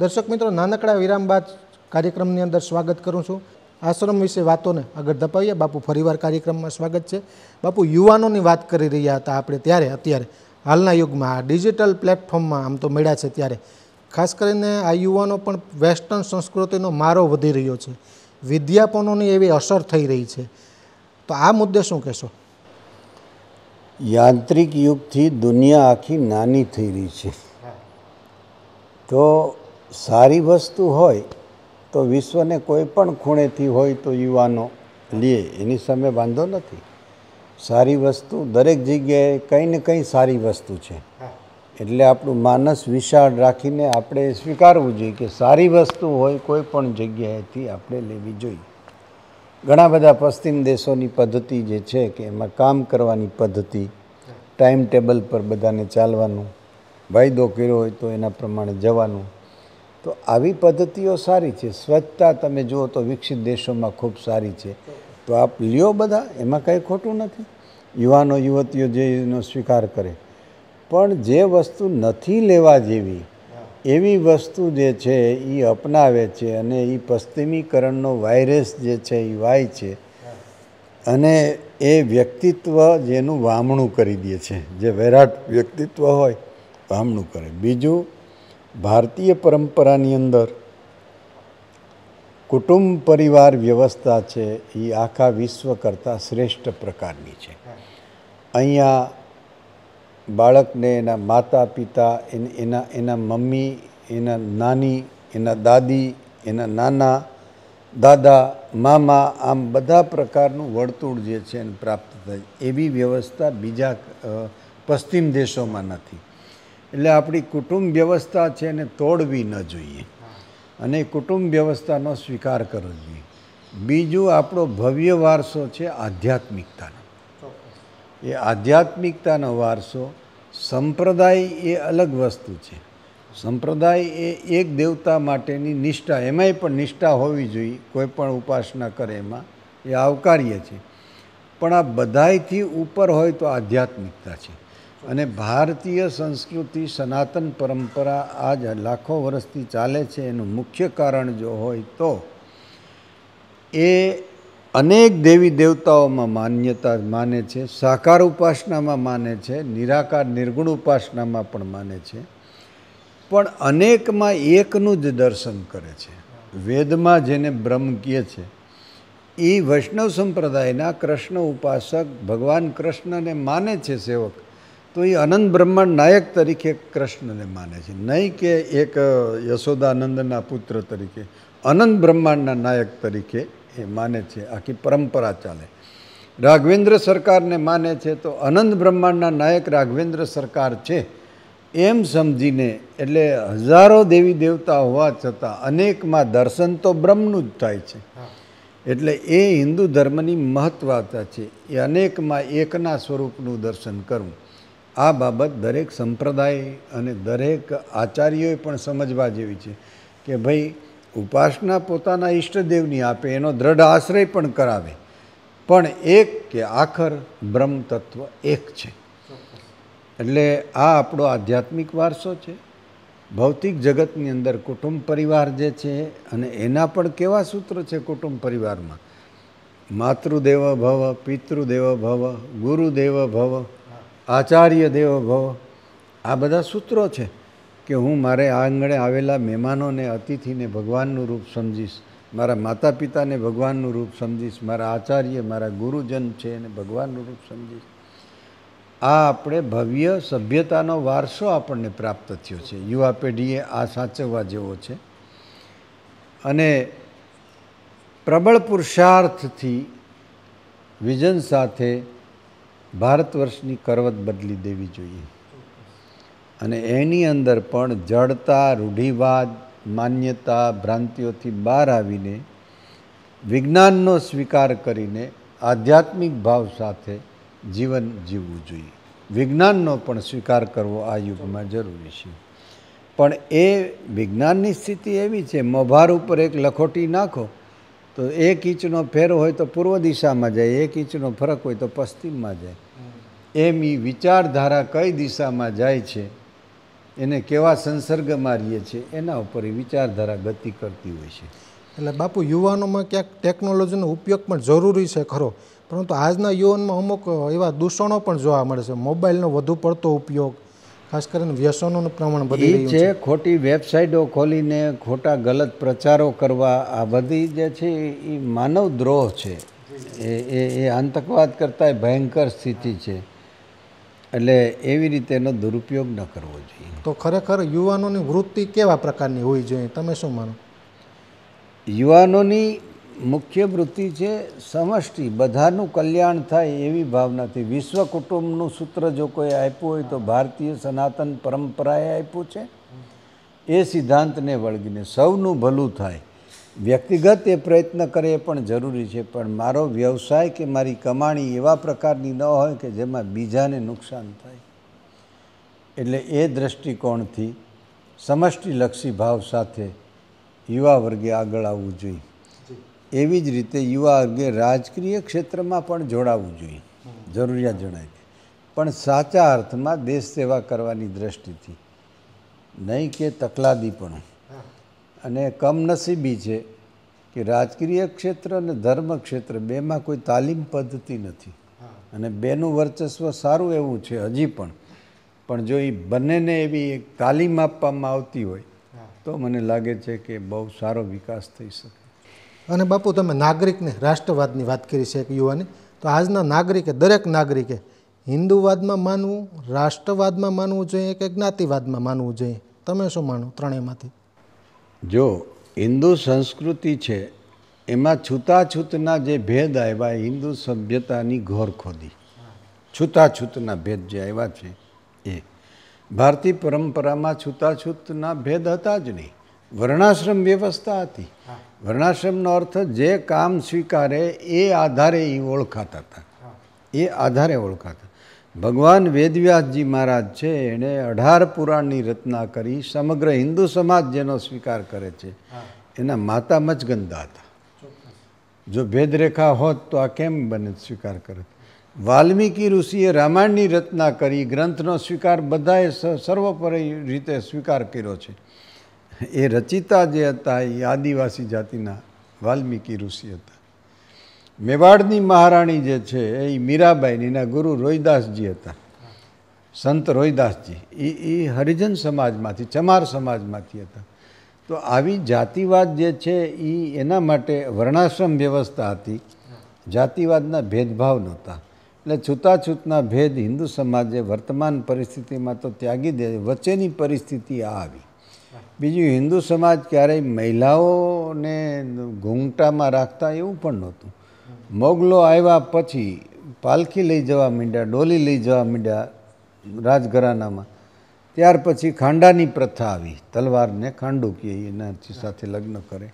દર્શક મિત્રો, નાનકડા વિરામ બાદ કાર્યક્રમની અંદર સ્વાગત કરું છું. આશ્રમ વિશે વાતોને આગળ ધપાવીએ. બાપુ, ફરીવાર કાર્યક્રમમાં સ્વાગત છે. બાપુ, યુવાનોની વાત કરી રહ્યા હતા આપણે અત્યારે હાલના યુગમાં આ ડિજિટલ પ્લેટફોર્મમાં આમ તો મળ્યા છે ત્યારે ખાસ કરીને આ યુવાનો પણ વેસ્ટર્ન સંસ્કૃતિનો મારો વધી રહ્યો છે, વિદ્યાપનોની એવી અસર થઈ રહી છે, તો આ મુદ્દે શું કહેશો? યાંત્રિક યુગથી દુનિયા આખી નાની થઈ રહી છે. તો સારી વસ્તુ હોય તો વિશ્વને કોઈ પણ ખૂણેથી હોય તો યુવાનો લે, એની સામે વાંધો નથી. સારી વસ્તુ દરેક જગ્યાએ કંઈ ને કંઈ સારી વસ્તુ છે. એટલે આપણું માનસ વિશાળ રાખીને આપણે સ્વીકારવું જોઈએ કે સારી વસ્તુ હોય કોઈ પણ જગ્યાએથી આપણે લેવી જોઈએ. ઘણા બધા પશ્ચિમ દેશોની પદ્ધતિ જે છે કે એમાં કામ કરવાની પદ્ધતિ, ટાઈમ ટેબલ પર બધાને ચાલવાનું, વાયદો કર્યો હોય તો એના પ્રમાણે જવાનું, તો આવી પદ્ધતિઓ સારી છે. સ્વચ્છતા તમે જુઓ તો વિકસિત દેશોમાં ખૂબ સારી છે. તો આપ લ્યો બધા, એમાં કંઈ ખોટું નથી. યુવાનો યુવતીઓ જે એનો સ્વીકાર કરે, પણ જે વસ્તુ નથી લેવા જેવી એવી વસ્તુ જે છે એ અપનાવે છે અને એ પશ્ચિમીકરણનો વાયરસ જે છે એ વાય છે અને એ વ્યક્તિત્વ જેનું વામણું કરી દે છે, જે વિરાટ વ્યક્તિત્વ હોય વામણું કરે. બીજું, ભારતીય પરંપરાની અંદર કુટુંબ પરિવાર વ્યવસ્થા છે એ આખા વિશ્વ કરતાં શ્રેષ્ઠ પ્રકારની છે. અહીંયા બાળકને એના માતા પિતા, એના મમ્મી, એના નાની, એના દાદી, એના નાના, દાદા, મામા, આમ બધા પ્રકારનું વર્તુળ જે છે એને પ્રાપ્ત થાય. એવી વ્યવસ્થા બીજા પશ્ચિમ દેશોમાં નથી. એટલે આપણી કુટુંબ વ્યવસ્થા છે એને તોડવી ન જોઈએ અને કુટુંબ વ્યવસ્થાનો સ્વીકાર કરવો જોઈએ. બીજું, આપણો ભવ્ય વારસો છે આધ્યાત્મિકતાનો. એ આધ્યાત્મિકતાનો વારસો, સંપ્રદાય એ અલગ વસ્તુ છે. સંપ્રદાય એ એક દેવતા માટેની નિષ્ઠા, એમાંય પણ નિષ્ઠા હોવી જોઈએ, કોઈ પણ ઉપાસના કરે એમાં, એ આવકાર્ય છે. પણ આ બધાયથી ઉપર હોય તો આધ્યાત્મિકતા છે. અને ભારતીય સંસ્કૃતિ, સનાતન પરંપરા આજ લાખો વર્ષથી ચાલે છે. એનું મુખ્ય કારણ જો હોય તો એ અનેક દેવી દેવતાઓમાં માન્યતા માને છે, સાકાર ઉપાસનામાં માને છે, નિરાકાર નિર્ગુણ ઉપાસનામાં પણ માને છે, પણ અનેકમાં એકનું જ દર્શન કરે છે. વેદમાં જેને બ્રહ્મ કહે છે એ વૈષ્ણવ સંપ્રદાયના કૃષ્ણ ઉપાસક ભગવાન કૃષ્ણને માને છે સેવક, તો એ અનંત બ્રહ્માંડ નાયક તરીકે કૃષ્ણને માને છે, નહીં કે એક યશોદાનંદના પુત્ર તરીકે. અનંત બ્રહ્માંડના નાયક તરીકે એ માને છે. આખી પરંપરા ચાલે. રાઘવેન્દ્ર સરકારને માને છે તો અનંત બ્રહ્માંડના નાયક રાઘવેન્દ્ર સરકાર છે એમ સમજીને, એટલે હજારો દેવી દેવતા હોવા છતાં અનેકમાં દર્શન તો બ્રહ્મનું જ થાય છે. એટલે એ હિન્દુ ધર્મની મહત્વતા છે, એ અનેકમાં એકના સ્વરૂપનું દર્શન કરવું. આ બાબત દરેક સંપ્રદાય અને દરેક આચાર્યોએ પણ સમજવા જેવી છે કે ભાઈ ઉપાસના પોતાના ઈષ્ટદેવની આપે, એનો દ્રઢ આશ્રય પણ કરાવે, પણ એક કે આખર બ્રહ્મ તત્વ એક છે. એટલે આ આપણો આધ્યાત્મિક વારસો છે. ભૌતિક જગતની અંદર કુટુંબ પરિવાર જે છે, અને એના પણ કેવા સૂત્ર છે કુટુંબ પરિવારમાં? માતૃદેવ ભવ, પિતૃદેવ ભવ, ગુરુદેવ ભવ, આચાર્ય દેવ ભવ. આ બધા સૂત્રો છે કે હું મારે આંગણે આવેલા મહેમાનોને, અતિથિને ભગવાનનું રૂપ સમજીશ, મારા માતા પિતાને ભગવાનનું રૂપ સમજીશ, મારા આચાર્ય, મારા ગુરુજન છે એને ભગવાનનું રૂપ સમજીશ. આ આપણે ભવ્ય સભ્યતાનો વારસો આપણને પ્રાપ્ત થયો છે. યુવા પેઢીએ આ સાચવવા જેવો છે. અને પ્રબળ પુરુષાર્થથી, વિઝન સાથે ભારત વર્ષની કરવત બદલી દેવી જોઈએ. અને એની અંદર પણ જડતા, રૂઢિવાદ, માન્યતા, ભ્રાંતિઓથી બહાર આવીને વિજ્ઞાનનો સ્વીકાર કરીને આધ્યાત્મિક ભાવ સાથે જીવન જીવવું જોઈએ. વિજ્ઞાનનો પણ સ્વીકાર કરવો આ યુગમાં જરૂરી છે. પણ એ વિજ્ઞાનની સ્થિતિ એવી છે, મોભાર ઉપર એક લખોટી નાખો તો 1 ઇંચનો ફેર હોય તો પૂર્વ દિશામાં જાય, 1 ઇંચનો ફરક હોય તો પશ્ચિમમાં જાય. એમ એ વિચારધારા કઈ દિશામાં જાય છે એને કેવા સંસર્ગમાં રહીએ છીએ એના ઉપર એ વિચારધારા ગતિ કરતી હોય છે. એટલે બાપુ યુવાનોમાં ક્યાંક ટેકનોલોજીનો ઉપયોગ પણ જરૂરી છે ખરો, પરંતુ આજના યુવાનમાં અમુક એવા દૂષણો પણ જોવા મળે છે. મોબાઈલનો વધુ પડતો ઉપયોગ, ખાસ કરીને વ્યસનોનું પ્રમાણ વધી રહ્યું છે. ખોટી વેબસાઇટો ખોલીને ખોટા ગલત પ્રચારો કરવા, આ બધી જે છે એ માનવ દ્રોહ છે. એ આતંકવાદ કરતાં ભયંકર સ્થિતિ છે. એટલે એવી રીતે એનો દુરુપયોગ ન કરવો જોઈએ. તો ખરેખર યુવાનોની વૃત્તિ કેવા પ્રકારની હોવી જોઈએ, તમે શું માનો? યુવાનોની મુખ્ય વૃત્તિ છે સમષ્ટિ, બધાનું કલ્યાણ થાય એવી ભાવનાથી. વિશ્વ કુટુંબનું સૂત્ર જો કોઈ આપ્યું હોય તો ભારતીય સનાતન પરંપરાએ આપ્યું છે. એ સિદ્ધાંતને વળગીને સૌનું ભલું થાય, વ્યક્તિગત એ પ્રયત્ન કરે એ પણ જરૂરી છે, પણ મારો વ્યવસાય કે મારી કમાણી એવા પ્રકારની ન હોય કે જેમાં બીજાને નુકસાન થાય. એટલે એ દૃષ્ટિકોણથી સમષ્ટિલક્ષી ભાવ સાથે યુવા વર્ગે આગળ આવવું જોઈએ. એવી જ રીતે યુવા વર્ગે રાજકીય ક્ષેત્રમાં પણ જોડાવવું જોઈએ, જરૂરિયાત જણાય, પણ સાચા અર્થમાં દેશ સેવા કરવાની દ્રષ્ટિથી, નહીં કે તકલાદીપણું. અને કમનસીબી છે કે રાજકીય ક્ષેત્ર અને ધર્મ ક્ષેત્ર બેમાં કોઈ તાલીમ પદ્ધતિ નથી, અને બેનું વર્ચસ્વ સારું એવું છે હજી પણ જો એ બંનેને એવી એક તાલીમ આપવામાં આવતી હોય તો મને લાગે છે કે બહુ સારો વિકાસ થઈ શકે. અને બાપુ, તમે નાગરિકને રાષ્ટ્રવાદની વાત કરી છે એક યુવાની, તો આજના નાગરિકે, દરેક નાગરિકે હિન્દુવાદમાં માનવું, રાષ્ટ્રવાદમાં માનવું જોઈએ કે જ્ઞાતિવાદમાં માનવું જોઈએ? તમે શું માનો ત્રણેયમાંથી? જો હિન્દુ સંસ્કૃતિ છે એમાં છૂતાછૂતના જે ભેદ આવ્યા, હિન્દુ સભ્યતાની ઘોર ખોદી, છૂતાછૂતના ભેદ જે આવ્યા છે એ ભારતીય પરંપરામાં છૂતાછૂતના ભેદ હતા જ નહીં. વર્ણાશ્રમ વ્યવસ્થા હતી. વર્ણાશ્રમનો અર્થ જે કામ સ્વીકારે એ આધારે એ ઓળખાતા હતા, એ આધારે ઓળખાતા. ભગવાન વેદવ્યાસજી મહારાજ છે એણે 18 પુરાણની રચના કરી. સમગ્ર હિન્દુ સમાજ જેનો સ્વીકાર કરે છે એના માતા મચગંદા હતા. જો ભેદરેખા હોત તો આ કેમ બને સ્વીકાર કરે? વાલ્મીકી ઋષિએ રામાયણની રચના કરી, ગ્રંથનો સ્વીકાર બધાએ સર્વોપરી રીતે સ્વીકાર કર્યો છે. એ રચિતા જે હતા એ આદિવાસી જાતિના વાલ્મીકી ઋષિ હતા. મેવાડની મહારાણી જે છે એ મીરાબાઈ, એના ગુરુ રોહિદાસજી હતા, સંત રોહિદાસજી. એ હરિજન સમાજમાંથી, ચમાર સમાજમાંથી હતા. તો આવી જાતિવાદ જે છે એ એના માટે વર્ણાશ્રમ વ્યવસ્થા હતી, જાતિવાદના ભેદભાવ નહોતા. એટલે છૂતાછૂતના ભેદ હિન્દુ સમાજે વર્તમાન પરિસ્થિતિમાં તો ત્યાગી દે, વચ્ચેની પરિસ્થિતિ આ આવી. બીજું, હિન્દુ સમાજ ક્યારેય મહિલાઓને ઘૂંઘટામાં રાખતા એવું પણ નહોતું. મોગલો આવ્યા પછી પાલખી લઈ જવા માંડ્યા, ડોલી લઈ જવા માંડ્યા રાજઘરાનામાં. ત્યાર પછી ખાંડાની પ્રથા આવી, તલવારને ખાંડું કહે, એના સાથે લગ્ન કરે,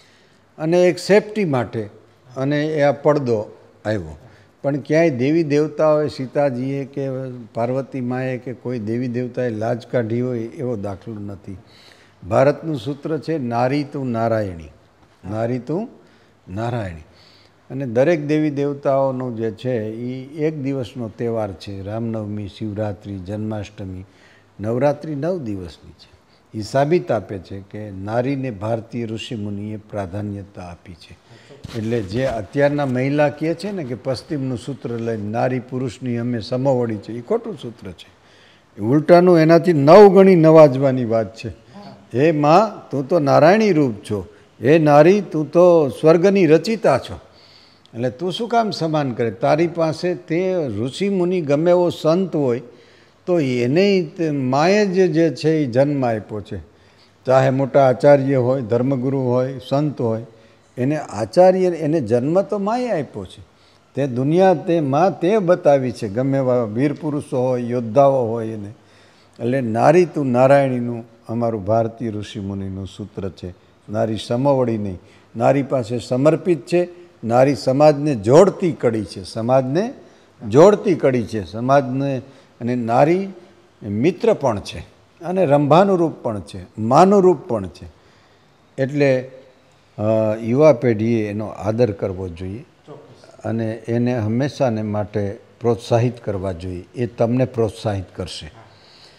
અને એક સેફટી માટે અને એ આ પડદો આવ્યો. પણ ક્યાંય દેવી દેવતાઓએ, સીતાજીએ કે પાર્વતી માએ કે કોઈ દેવી દેવતાએ લાજ કાઢી હોય એવો દાખલો નથી. ભારતનું સૂત્ર છે નારી તું નારાયણી, નારી તું નારાયણી. અને દરેક દેવી દેવતાઓનો જે છે એ એક દિવસનો તહેવાર છે. રામનવમી, શિવરાત્રિ, જન્માષ્ટમી, નવરાત્રિ 9 દિવસની છે. એ સાબિત આપે છે કે નારીને ભારતીય ઋષિમુનિએ પ્રાધાન્યતા આપી છે. એટલે જે અત્યારના મહિલા કહે છે ને કે પશ્ચિમનું સૂત્ર લઈને નારી પુરુષની અમે સમોવડી છે, એ ખોટું સૂત્ર છે. ઉલટાનું એનાથી 9 ગણી નવાજવાની વાત છે. હે માં, તું તો નારાયણી રૂપ છો. હે નારી, તું તો સ્વર્ગની રચિતા છો. એટલે તું શું કામ સમાન કરે? તારી પાસે તે ઋષિમુનિ ગમે એવો સંત હોય તો એને માએ જે છે એ જન્મ આપ્યો છે. ચાહે મોટા આચાર્ય હોય, ધર્મગુરુ હોય, સંત હોય, એને આચાર્ય, એને જન્મ તો માએ આપ્યો છે. તે દુનિયા તે માં તે બતાવી છે, ગમે એવા વીર પુરુષો હોય, યોદ્ધાઓ હોય એને. એટલે નારી તું નારાયણીનું અમારું ભારતીય ઋષિમુનિનું સૂત્ર છે. નારી સમવડી નહીં, નારી પાસે સમર્પિત છે. નારી સમાજને જોડતી કડી છે, સમાજને જોડતી કડી છે, સમાજને. અને નારી મિત્ર પણ છે, અને રંભાનું રૂપ પણ છે, માનું રૂપ પણ છે. એટલે યુવા પેઢીએ એનો આદર કરવો જોઈએ અને એને હંમેશાને માટે પ્રોત્સાહિત કરવા જોઈએ. એ તમને પ્રોત્સાહિત કરશે.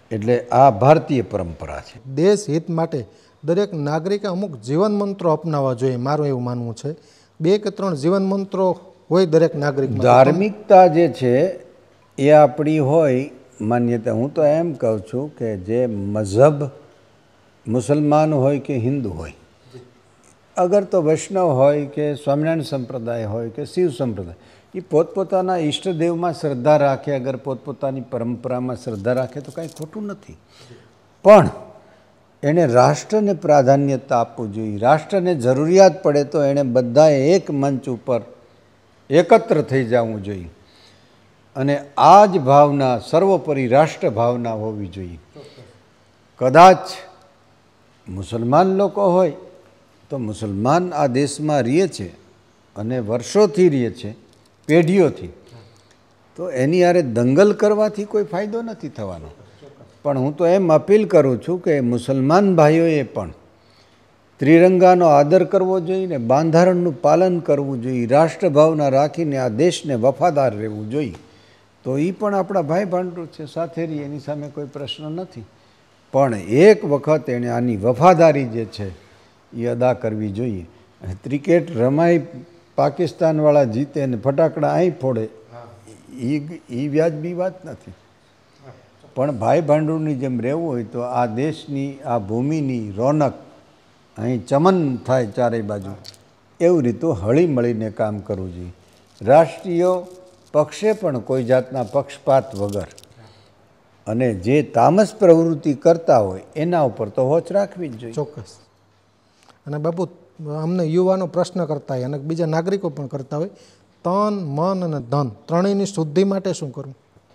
એટલે આ ભારતીય પરંપરા છે. દેશ હિત માટે દરેક નાગરિકે અમુક જીવન મંત્રો અપનાવવા જોઈએ, મારું એવું માનવું છે. 2 કે 3 જીવન મંત્રો હોય દરેક નાગરિકમાં. ધાર્મિકતા જે છે એ આપણી હોય માન્યતા. હું તો એમ કહું છું કે જે મઝહબ મુસલમાન હોય કે હિન્દુ હોય, અગર તો વૈષ્ણવ હોય કે સ્વામિનારાયણ સંપ્રદાય હોય કે શિવ સંપ્રદાય, એ પોતપોતાના ઈષ્ટદેવમાં શ્રદ્ધા રાખે, અગર પોતપોતાની પરંપરામાં શ્રદ્ધા રાખે તો કાંઈ ખોટું નથી. પણ એણે રાષ્ટ્રને પ્રાધાન્યતા આપવું જોઈએ. રાષ્ટ્રને જરૂરિયાત પડે તો એણે બધાએ એક મંચ ઉપર એકત્ર થઈ જવું જોઈએ. અને આ જ ભાવના સર્વોપરી રાષ્ટ્ર ભાવના હોવી જોઈએ. કદાચ મુસલમાન લોકો હોય તો મુસલમાન આ દેશમાં રહે છે અને વર્ષોથી રહે છે, પેઢીઓથી, તો એની હારે દંગલ કરવાથી કોઈ ફાયદો નથી થવાનો. પણ હું તો એમ અપીલ કરું છું કે મુસલમાન ભાઈઓએ પણ ત્રિરંગાનો આદર કરવો જોઈએ ને બંધારણનું પાલન કરવું જોઈએ, રાષ્ટ્રભાવના રાખીને આ દેશને વફાદાર રહેવું જોઈએ. તો એ પણ આપણા ભાઈ ભાંડુ છે, સાથે રહી, એની સામે કોઈ પ્રશ્ન નથી. પણ એક વખત એણે આની વફાદારી જે છે એ અદા કરવી જોઈએ. ક્રિકેટ રમાય, પાકિસ્તાનવાળા જીતે ને ફટાકડા અહીં ફોડે, એ વ્યાજબી વાત નથી. પણ ભાઈ ભાંડુની જેમ રહેવું હોય તો આ દેશની, આ ભૂમિની રોનક અહીં ચમન થાય ચારે બાજુ, એવું રીતું હળી મળીને કામ કરવું જોઈએ. રાષ્ટ્રીય પક્ષે પણ કોઈ જાતના પક્ષપાત વગર અને જે તામસ પ્રવૃત્તિ કરતા હોય એના ઉપર તો વોચ રાખવી જ જોઈએ. ચોક્કસ. અને બાપુ, અમને યુવાનો પ્રશ્ન કરતા હોય અને બીજા નાગરિકો પણ કરતા હોય, તન, મન અને ધન ત્રણેયની શુદ્ધિ માટે શું કરવું?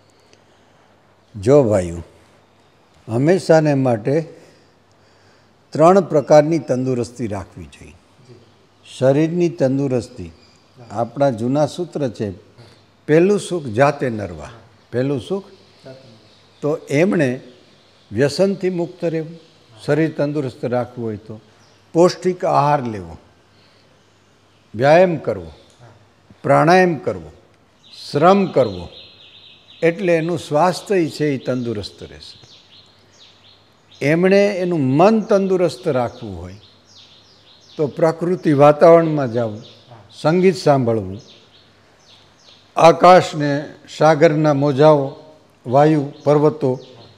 જો ભાઈઓ, હંમેશાને માટે 3 પ્રકારની તંદુરસ્તી રાખવી જોઈએ. શરીરની તંદુરસ્તી, આપણા જૂના સૂત્ર છે, પહેલું સુખ જાતે નરવા. પહેલું સુખ, તો એમણે વ્યસનથી મુક્ત રહેવું, શરીર તંદુરસ્ત રાખવું હોય તો પૌષ્ટિક આહાર લેવો, વ્યાયામ કરવો, પ્રાણાયામ કરવો, શ્રમ કરવો, એટલે એનું સ્વાસ્થ્ય છે એ તંદુરસ્ત રહેશે. એમણે એનું મન તંદુરસ્ત રાખવું હોય તો પ્રકૃતિ વાતાવરણમાં જવું, સંગીત સાંભળવું, આકાશને, સાગરના મોજાઓ, વાયુ, પર્વતો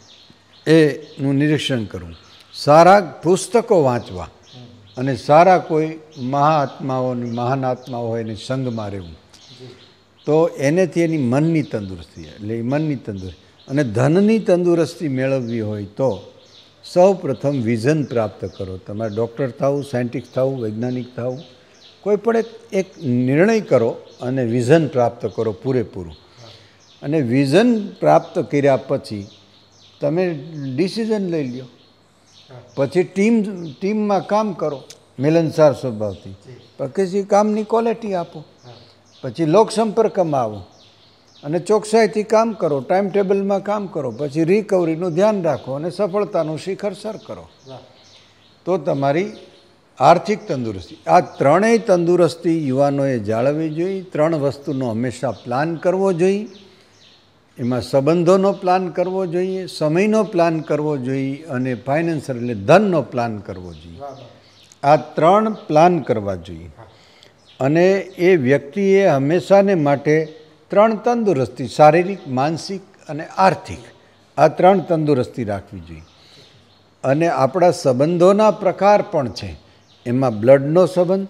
એનું નિરીક્ષણ કરવું, સારા પુસ્તકો વાંચવા અને સારા કોઈ મહાઆત્માઓની, મહાન આત્માઓ હોય એની સંગમાં રહેવું. તો એનેથી એની મનની તંદુરસ્તી, એટલે એ મનની તંદુરસ્તી. અને ધનની તંદુરસ્તી મેળવવી હોય તો સૌ પ્રથમ વિઝન પ્રાપ્ત કરો. તમારે ડૉક્ટર થવું, સાયન્ટિસ્ટ થવું, વૈજ્ઞાનિક થવું, કોઈ પણ એક નિર્ણય કરો અને વિઝન પ્રાપ્ત કરો પૂરેપૂરું. અને વિઝન પ્રાપ્ત કર્યા પછી તમે ડિસિઝન લઈ લ્યો. પછી ટીમમાં કામ કરો મિલનસાર સ્વભાવથી. પછી કામની ક્વોલિટી આપો. પછી લોકસંપર્કમાં આવો અને ચોકસાઈથી કામ કરો, ટાઈમ ટેબલમાં કામ કરો. પછી રિકવરીનું ધ્યાન રાખો અને સફળતાનું શિખર સર કરો. તો તમારી આર્થિક તંદુરસ્તી, આ ત્રણેય તંદુરસ્તી યુવાનોએ જાળવવી જોઈએ. 3 વસ્તુનો હંમેશા પ્લાન કરવો જોઈએ. એમાં સંબંધોનો પ્લાન કરવો જોઈએ, સમયનો પ્લાન કરવો જોઈએ અને ફાઇનાન્શિયલ એટલે ધનનો પ્લાન કરવો જોઈએ. આ 3 પ્લાન કરવા જોઈએ. અને એ વ્યક્તિએ હંમેશાને માટે 3 તંદુરસ્તી, શારીરિક, માનસિક અને આર્થિક, આ 3 તંદુરસ્તી રાખવી જોઈએ. અને આપણા સંબંધોના પ્રકાર પણ છે. એમાં બ્લડનો સંબંધ,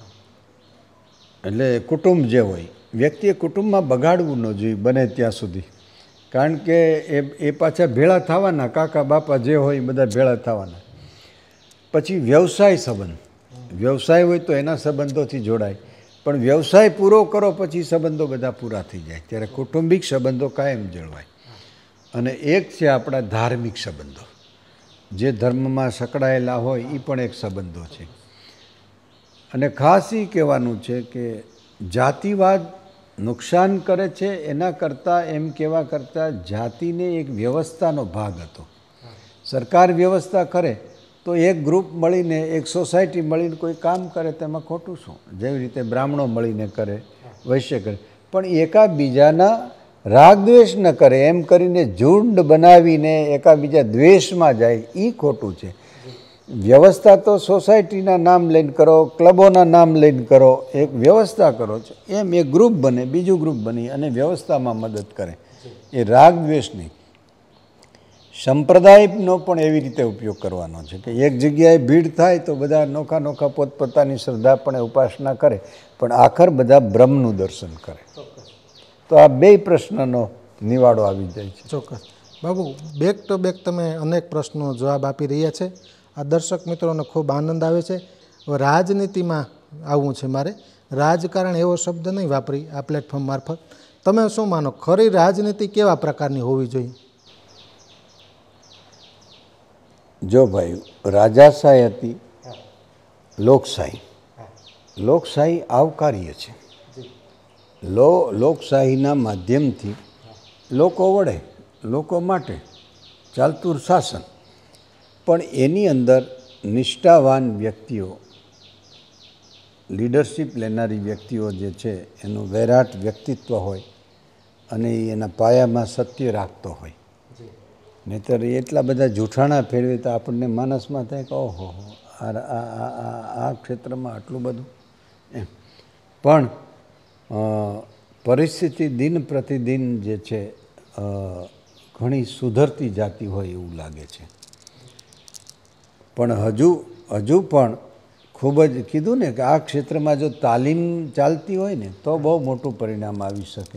એટલે કુટુંબ જે હોય, વ્યક્તિએ કુટુંબમાં બગાડવું ન જોઈએ બને ત્યાં સુધી. કારણ કે એ પાછા ભેળા થવાના, કાકા બાપા જે હોય એ બધા ભેળા થવાના. પછી વ્યવસાય સંબંધ, વ્યવસાય હોય તો એના સંબંધોથી જોડાય, પણ વ્યવસાય પૂરો કરો પછી સંબંધો બધા પૂરા થઈ જાય, ત્યારે કૌટુંબિક સંબંધો કાયમ જળવાય. અને એક છે આપણા ધાર્મિક સંબંધો, જે ધર્મમાં સંકળાયેલા હોય એ પણ એક સંબંધો છે. અને ખાસ એ કહેવાનું છે કે જાતિવાદ નુકસાન કરે છે, એના કરતાં એમ કહેવા કરતાં જાતિને એક વ્યવસ્થાનો ભાગ હતો. સરકાર વ્યવસ્થા કરે તો એક ગ્રુપ મળીને, એક સોસાયટી મળીને કોઈ કામ કરે તેમાં ખોટું શું? જેવી રીતે બ્રાહ્મણો મળીને કરે, વૈશ્ય કરે, પણ એકાબીજાના રાગદ્વેષ ન કરે એમ કરીને ઝુંડ બનાવીને એકાબીજા દ્વેષમાં જાય એ ખોટું છે. વ્યવસ્થા તો સોસાયટીના નામ લઈને કરો, ક્લબોના નામ લઈને કરો, એક વ્યવસ્થા કરો છો એમ એક ગ્રુપ બને, બીજું ગ્રુપ બની અને વ્યવસ્થામાં મદદ કરે, એ રાગદ્વેષ નહીં. સંપ્રદાયનો પણ એવી રીતે ઉપયોગ કરવાનો છે કે એક જગ્યાએ ભીડ થાય તો બધા નોખા નોખા પોતપોતાની શ્રદ્ધાપણે ઉપાસના કરે, પણ આખર બધા બ્રહ્મનું દર્શન કરે. તો આ બે પ્રશ્નનો નિવાડો આવી જાય છે. ચોક્કસ બાબુ, બેક ટુ બેક તમે અનેક પ્રશ્નો જવાબ આપી રહ્યા છે. આ દર્શક મિત્રોને ખૂબ આનંદ આવે છે. હવે રાજનીતિમાં આવવું છે મારે. રાજકારણ એવો શબ્દ નહીં વાપરી આ પ્લેટફોર્મ મારફત. તમે શું માનો, ખરી રાજનીતિ કેવા પ્રકારની હોવી જોઈએ? જો ભાઈ, રાજાશાહી હતી, લોકશાહી. લોકશાહી આવકાર્ય છે. લોકશાહીના માધ્યમથી લોકો વડે, લોકો માટે ચાલતું શાસન. પણ એની અંદર નિષ્ઠાવાન વ્યક્તિઓ, લીડરશિપ લેનારી વ્યક્તિઓ જે છે એનું વૈરાટ વ્યક્તિત્વ હોય અને એના પાયામાં સત્ય રાખતો હોય. નહીંતર એટલા બધા જૂઠાણા ફેરવે તો આપણને માનસમાં થાય કે ઓહો આ ક્ષેત્રમાં આટલું બધું એમ. પણ પરિસ્થિતિ દિન પ્રતિદિન જે છે ઘણી સુધરતી જાતી હોય એવું લાગે છે. પણ હજુ પણ ખૂબ જ કીધું ને કે આ ક્ષેત્રમાં જો તાલીમ ચાલતી હોય ને તો બહુ મોટું પરિણામ આવી શકે.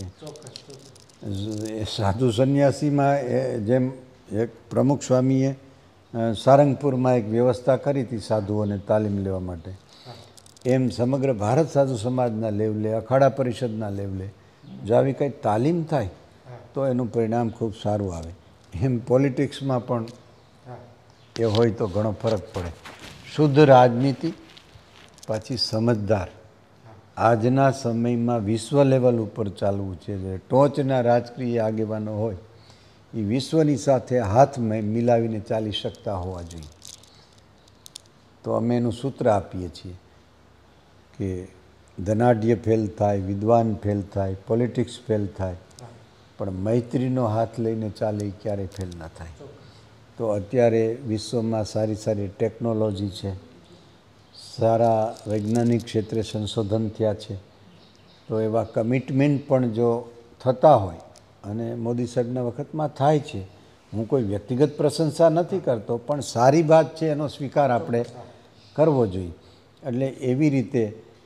સાધુ સંન્યાસીમાં જેમ એક પ્રમુખ સ્વામીએ સારંગપુરમાં એક વ્યવસ્થા કરી હતી સાધુઓને તાલીમ લેવા માટે, એમ સમગ્ર ભારત સાધુ સમાજના લેવલે, અખાડા પરિષદના લેવલે જો આવી કંઈ તાલીમ થાય તો એનું પરિણામ ખૂબ સારું આવે. એમ પોલિટિક્સમાં પણ એ હોય તો ઘણો ફરક પડે. શુદ્ધ રાજનીતિ પાછી સમજદાર. આજના સમયમાં વિશ્વ લેવલ ઉપર ચાલવું છે. જે ટોચના રાજકીય આગેવાનો હોય એ વિશ્વની સાથે હાથ મિલાવીને ચાલી શકતા હોવા જોઈએ. તો અમે એનું સૂત્ર આપીએ છીએ કે ધનાઢ્ય ફેલ થાય, વિદ્વાન ફેલ થાય, પોલિટિક્સ ફેલ થાય, પણ મૈત્રીનો હાથ લઈને ચાલે એ ક્યારેય ફેલ ન થાય. તો અત્યારે વિશ્વમાં સારી સારી ટેકનોલોજી છે, સારા વૈજ્ઞાનિક ક્ષેત્રે સંશોધન થયા છે. તો એવા કમિટમેન્ટ પણ જો થતા હોય, અને મોદી સાહેબના વખતમાં થાય છે, હું કોઈ વ્યક્તિગત પ્રશંસા નથી કરતો, પણ સારી વાત છે એનો સ્વીકાર આપણે કરવો જોઈએ. એટલે એવી રીતે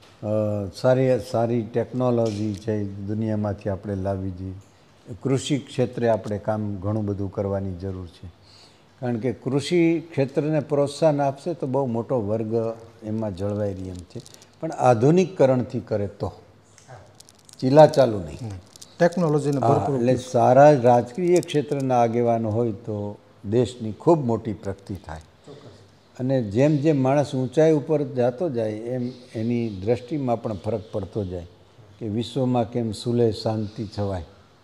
સારી ટેકનોલોજી છે દુનિયામાંથી આપણે લાવવી જોઈએ. કૃષિ ક્ષેત્રે આપણે કામ ઘણું બધું કરવાની જરૂર છે, કારણ કે કૃષિ ક્ષેત્રને પ્રોત્સાહન આપશે તો બહુ મોટો વર્ગ એમાં જળવાઈ રહી એમ છે. પણ આધુનિકરણથી કરે તો, ચીલાચાલુ નહીં. ટેકનોલોજીને એટલે સારા રાજકીય ક્ષેત્રના આગેવાનો હોય તો દેશની ખૂબ મોટી પ્રગતિ થાય. અને જેમ જેમ માણસ ઊંચાઈ ઉપર જતો જાય એમ એની દ્રષ્ટિમાં પણ ફરક પડતો જાય કે વિશ્વમાં કેમ સુલેહ શાંતિ છવાય.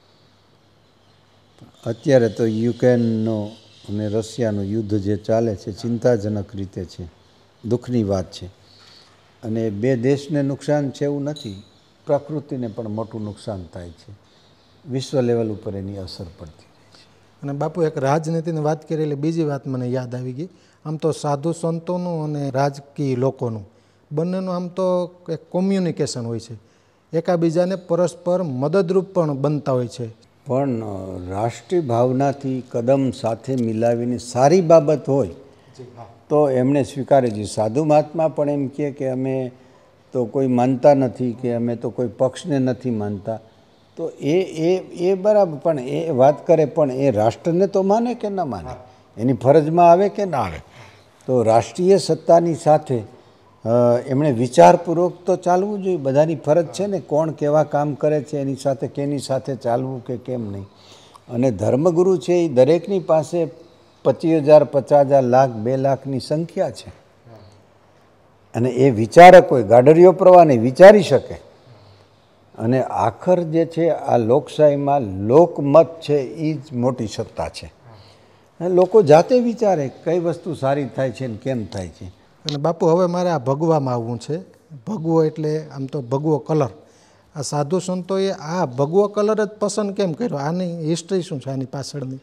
અત્યારે તો યુક્રેનનો અને રશિયાનું યુદ્ધ જે ચાલે છે ચિંતાજનક રીતે છે, દુઃખની વાત છે. અને બે દેશને નુકસાન છે એવું નથી, પ્રકૃતિને પણ મોટું નુકસાન થાય છે. વિશ્વ લેવલ ઉપર એની અસર પડતી જાય છે. અને બાપુ, એક રાજનીતિની વાત કરી એટલે બીજી વાત મને યાદ આવી ગઈ. આમ તો સાધુ સંતોનું અને રાજકીય લોકોનું બંનેનું આમ તો એક કોમ્યુનિકેશન હોય છે, એકાબીજાને પરસ્પર મદદરૂપ પણ બનતા હોય છે. પણ રાષ્ટ્રીય ભાવનાથી કદમ સાથે મિલાવીને સારી બાબત હોય તો એમણે સ્વીકારે છે. સાધુ મહાત્મા પણ એમ કહે કે અમે તો કોઈ માનતા નથી, કે અમે તો કોઈ પક્ષને નથી માનતા. તો એ બરાબર, પણ એ વાત કરે, પણ એ રાષ્ટ્રને તો માને કે ન માને, એની ફરજમાં આવે કે ના આવે. તો રાષ્ટ્રીય સત્તાની સાથે એમણે વિચારપૂર્વક તો ચાલવું જોઈએ. બધાની ફરજ છે ને, કોણ કેવા કામ કરે છે એની સાથે કેની સાથે ચાલવું કે કેમ નહીં. અને ધર્મગુરુ છે એ દરેકની પાસે 25,000, 50,000, લાખ, 2 લાખની સંખ્યા છે. અને એ વિચારક હોય, ગાડરિયો પ્રવાહ નહીં, વિચારી શકે. અને આખર જે છે આ લોકશાહીમાં લોકમત છે એ જ મોટી સત્તા છે. લોકો જાતે વિચારે કઈ વસ્તુ સારી થાય છે ને કેમ થાય છે. અને બાપુ, હવે મારે આ ભગવામાં આવવું છે. ભગવો એટલે આમ તો ભગવો કલર. આ સાધુ સંતોએ આ ભગવો કલર જ પસંદ કેમ કર્યો? આની હિસ્ટ્રી શું છે આની પાછળની?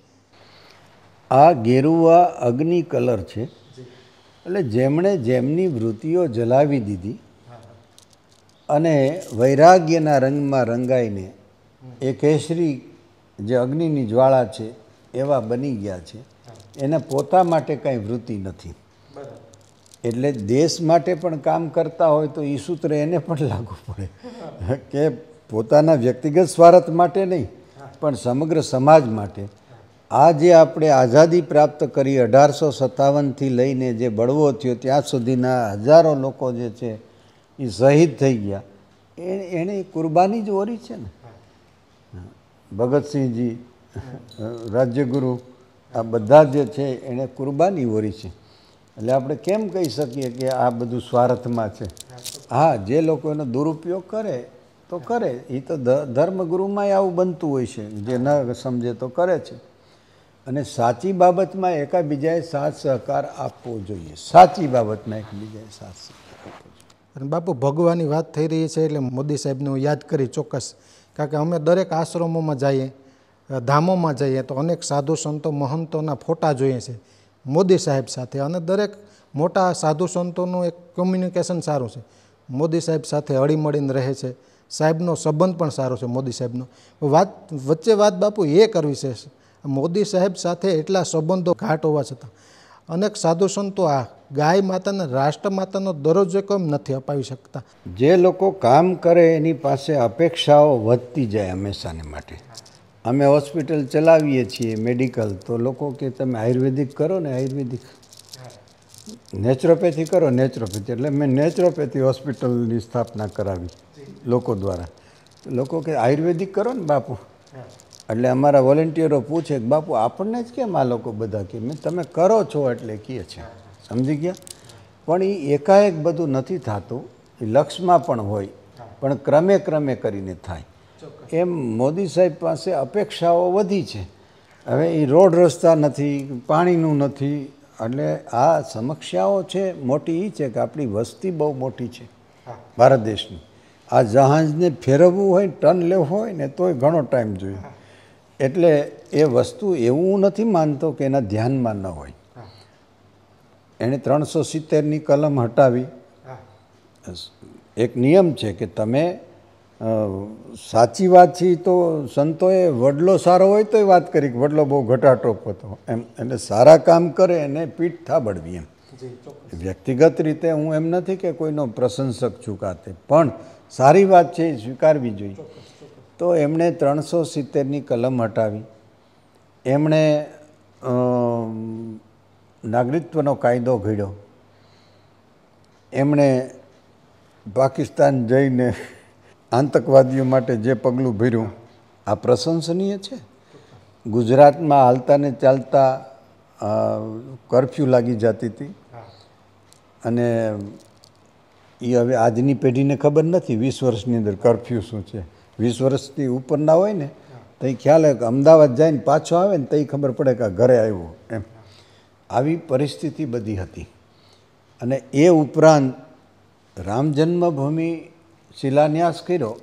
આ ગેરુવા અગ્નિ કલર છે, એટલે જેમણે જેમની વૃત્તિઓ જલાવી દીધી અને વૈરાગ્યના રંગમાં રંગાઈને એ કેસરી જે અગ્નિની જ્વાળા છે એવા બની ગયા છે, એને પોતા માટે કાંઈ વૃત્તિ નથી. એટલે દેશ માટે પણ કામ કરતા હોય તો એ સૂત્ર એને પણ લાગુ પડે કે પોતાના વ્યક્તિગત સ્વાર્થ માટે નહીં, પણ સમગ્ર સમાજ માટે. આ જે આપણે આઝાદી પ્રાપ્ત કરી 1857થી લઈને જે બળવો થયો ત્યાં સુધીના હજારો લોકો જે છે એ શહીદ થઈ ગયા, એણે કુરબાની જ ઓરી છે ને. ભગતસિંહજી, રાજ્યગુરુ, આ બધા જે છે એણે કુરબાની ઓરી છે. એટલે આપણે કેમ કહી શકીએ કે આ બધું સ્વાર્થમાં છે? હા, જે લોકો એનો દુરુપયોગ કરે તો કરે, એ તો ધર્મગુરુમાંય આવું બનતું હોય છે, જે ન સમજે તો કરે છે. અને સાચી બાબતમાં એકાબીજાએ સાથ સહકાર આપવો જોઈએ. સાચી બાબતમાં એકબીજાએ સાથ સહકાર આપવો જોઈએ. અને બાપુ, ભગવાની વાત થઈ રહી છે એટલે મોદી સાહેબને હું યાદ કરી ચોક્કસ, કારણ કે અમે દરેક આશ્રમોમાં જઈએ, ધામોમાં જઈએ તો અનેક સાધુ સંતો મહંતોના ફોટા જોઈએ છે મોદી સાહેબ સાથે, અને દરેક મોટા સાધુ સંતોનું એક કમ્યુનિકેશન સારું છે, મોદી સાહેબ સાથે હળીમળીને રહે છે, સાહેબનો સંબંધ પણ સારો છે મોદી સાહેબનો. વચ્ચે વાત બાપુ એ કરવી છે, મોદી સાહેબ સાથે એટલા સંબંધો ઘાટ હોવા છતાં અનેક સાધુ સંતો આ ગાય માતાને રાષ્ટ્રમાતાનો દરજ્જો કેમ નથી અપાવી શકતા? જે લોકો કામ કરે એની પાસે અપેક્ષાઓ વધતી જાય હંમેશાને માટે. અમે હોસ્પિટલ ચલાવીએ છીએ મેડિકલ, તો લોકો કે તમે આયુર્વેદિક કરો ને, આયુર્વેદિક, નેચરોપેથી કરો, નેચરોપેથી. એટલે મેં નેચરોપેથી હોસ્પિટલની સ્થાપના કરાવી લોકો દ્વારા. લોકો કે આયુર્વેદિક કરો ને બાપુ. એટલે અમારા વોલેન્ટિયરો પૂછે કે બાપુ આપણને જ કેમ આ લોકો બધા કે મેં તમે કરો છો એટલે કહે છે, સમજી ગયા? પણ એ એકાએક બધું નથી થતું, એ લક્ષમાં પણ હોય, પણ ક્રમે ક્રમે કરીને થાય. એમ મોદી સાહેબ પાસે અપેક્ષાઓ વધી છે. હવે એ રોડ રસ્તા નથી, પાણીનું નથી, એટલે આ સમસ્યાઓ છે. મોટી એ છે કે આપણી વસ્તી બહુ મોટી છે ભારત દેશની. આ જહાજને ફેરવવું હોય, ટર્ન લેવું હોય ને તોય ઘણો ટાઈમ જોઈએ. એટલે એ વસ્તુ એવું હું નથી માનતો કે એના ધ્યાનમાં ન હોય. એણે 370ની કલમ હટાવી. એક નિયમ છે કે તમે સાચી વાત છે તો સંતોએ વડલો સારો હોય તોય વાત કરી કે વડલો બહુ ઘટાટોપ હતો એમ, એટલે સારા કામ કરે એને પીઠ થાબડવી એમ. વ્યક્તિગત રીતે હું એમ નથી કે કોઈનો પ્રશંસક છું કાતે, પણ સારી વાત છે એ સ્વીકારવી જોઈએ. તો એમણે 370ની કલમ હટાવી. એમણે નાગરિકત્વનો કાયદો ઘડ્યો. એમણે પાકિસ્તાન જઈને આતંકવાદીઓ માટે જે પગલું ભર્યું આ પ્રશંસનીય છે. ગુજરાતમાં હાલતા ને ચાલતા કરફ્યુ લાગી જતી હતી, અને એ હવે આજની પેઢીને ખબર નથી 20 વર્ષની અંદર કરફ્યુ શું છે. 20 વર્ષથી ઉપરના હોય ને તો એ ખ્યાલ આવે કે અમદાવાદ જાય ને પાછો આવે ને તો એ ખબર પડે કે ઘરે આવ્યો એમ. આવી પરિસ્થિતિ બધી હતી. અને એ ઉપરાંત રામ જન્મભૂમિ શિલાન્યાસ કર્યો.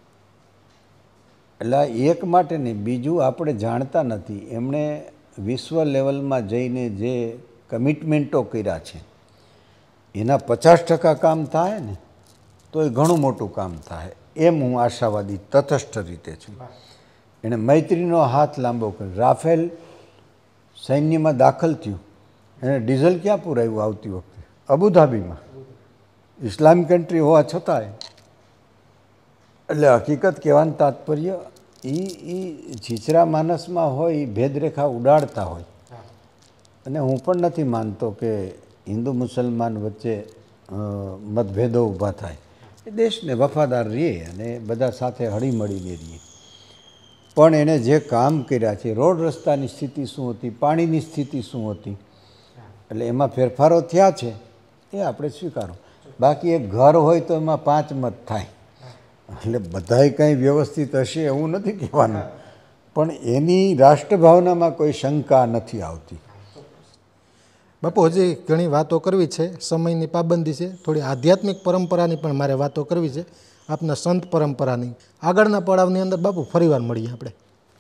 એટલે એક માટે નહીં, બીજું આપણે જાણતા નથી. એમણે વિશ્વ લેવલમાં જઈને જે કમિટમેન્ટો કર્યા છે એના 50% કામ થાય ને તો એ ઘણું મોટું કામ થાય એમ હું આશાવાદી તટસ્થ રીતે છું. એણે મૈત્રીનો હાથ લાંબો કર્યો. રાફેલ સૈન્યમાં દાખલ થયું, એણે ડીઝલ ક્યાં પુરાવ્યું આવતી વખતે? અબુધાબીમાં, ઇસ્લામિક કન્ટ્રી હોવા છતાંય. એટલે હકીકત કહેવાનું તાત્પર્ય એ છીછરા માનસમાં હોય, એ ભેદરેખા ઉડાડતા હોય. અને હું પણ નથી માનતો કે હિન્દુ મુસલમાન વચ્ચે મતભેદો ઊભા થાય. એ દેશને વફાદાર રહીએ અને બધા સાથે હળીમળીને રહીએ. પણ એણે જે કામ કર્યા છે, રોડ રસ્તાની સ્થિતિ શું હતી, પાણીની સ્થિતિ શું હતી, એટલે એમાં ફેરફારો થયા છે એ આપણે સ્વીકારો. બાકી એક ઘર હોય તો એમાં 5 મત થાય, એટલે બધાય કંઈ વ્યવસ્થિત હશે એવું નથી કહેવાનું, પણ એની રાષ્ટ્રભાવનામાં કોઈ શંકા નથી આવતી. બાપુ, હજી ઘણી વાતો કરવી છે, સમયની પાબંદી છે, થોડી આધ્યાત્મિક પરંપરાની પણ મારે વાતો કરવી છે. આપના સંત પરંપરાની આગળના પડાવની અંદર બાપુ ફરીવાર મળીએ આપણે.